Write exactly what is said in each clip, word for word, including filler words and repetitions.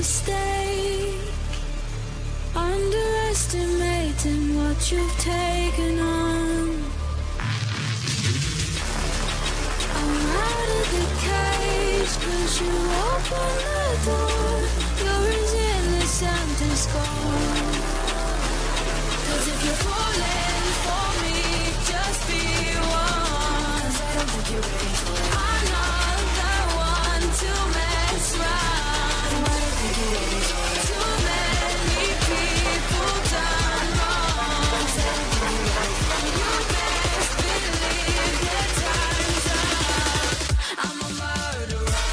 mistake, underestimating what you've taken on. I'm out of the cage, 'cause you open the door. You're as innocent as gold. 'Cause if you're falling for me, just be one. 'Cause I don't think you're ready for it. I'm not the one to mess around. I don't think you're ready for it. Too many people done wrong. 'Cause I don't think you're ready for it. You best believe that time's up. I'm a murderer.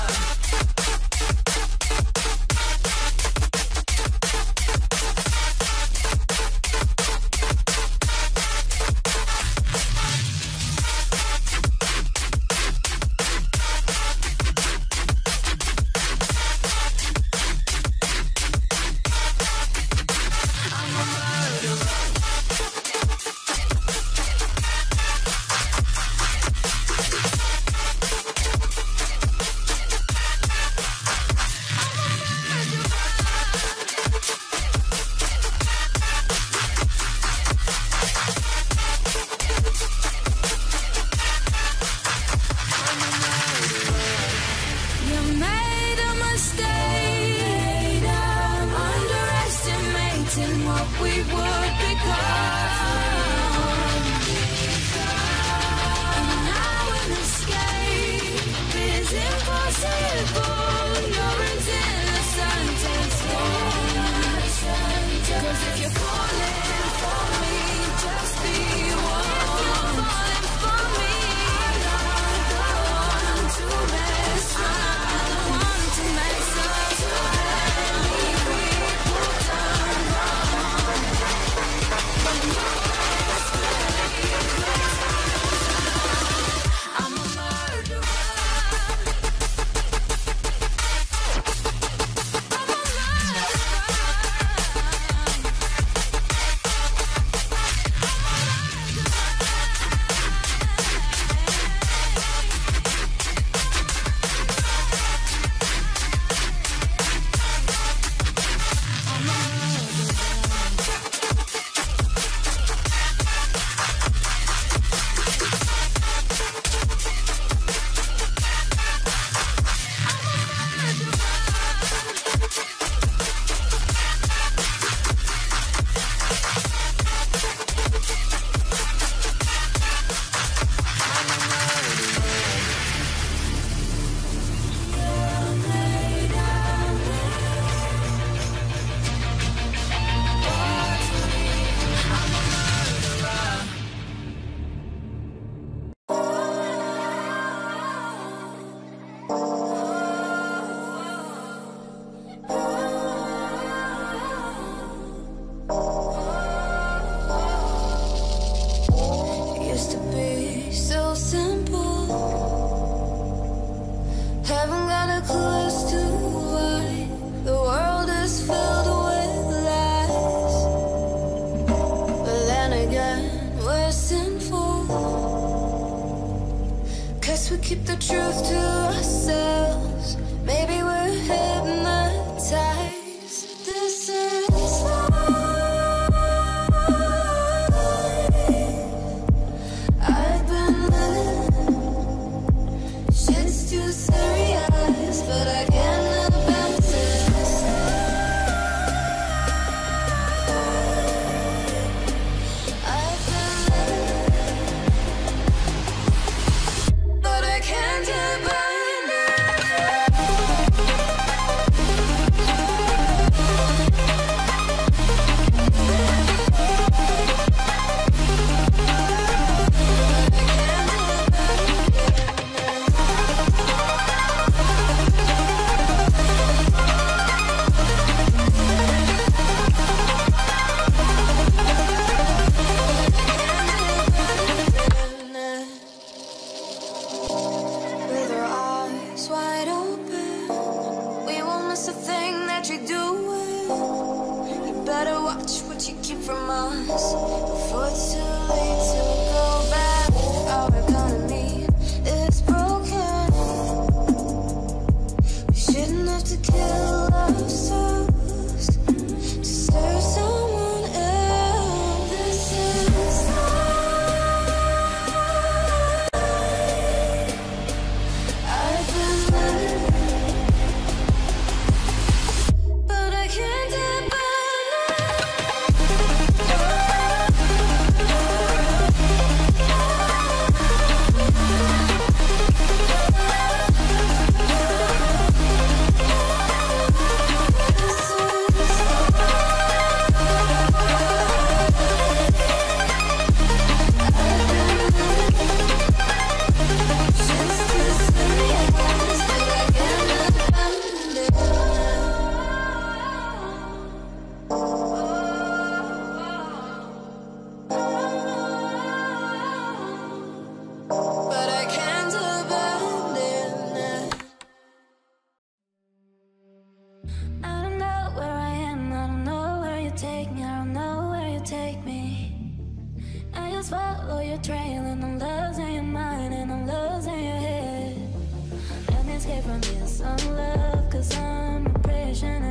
to kill us. Follow your trail and I'm losing your mind and I'm losing your head. Let me escape from this unlove, cause I'm a prisoner.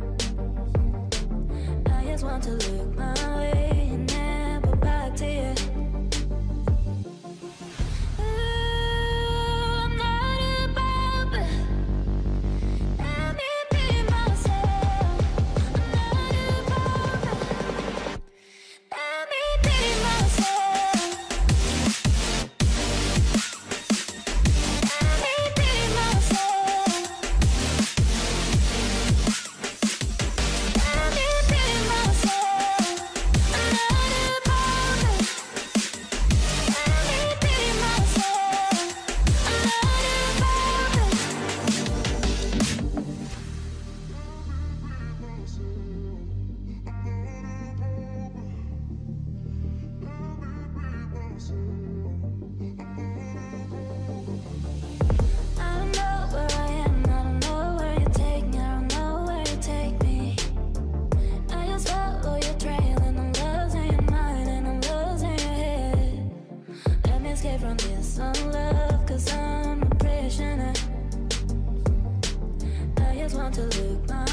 I just want to look my way and never back to you. Ooh, I'm not above, let me be myself. I'm not above, let me be myself. From this unlove, cause I'm a prisoner. I just want to look my